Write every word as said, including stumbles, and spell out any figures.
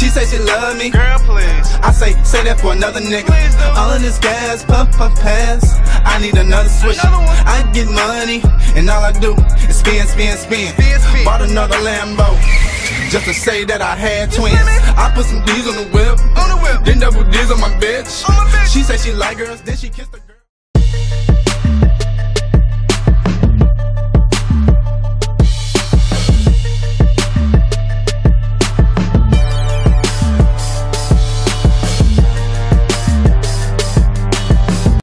She say she love me. Girl, please. I say, say that for another nigga. Please do. All of this gas, puff, puff, pass. I need another switch. Another one. I get money, and all I do is spin, spin, spin. Spin, spin. Bought another Lambo, just to say that I had twins. see me? I put some D's on the whip, On the whip. then double D's on my bitch. On my bitch. She say she like girls, then she kissed her.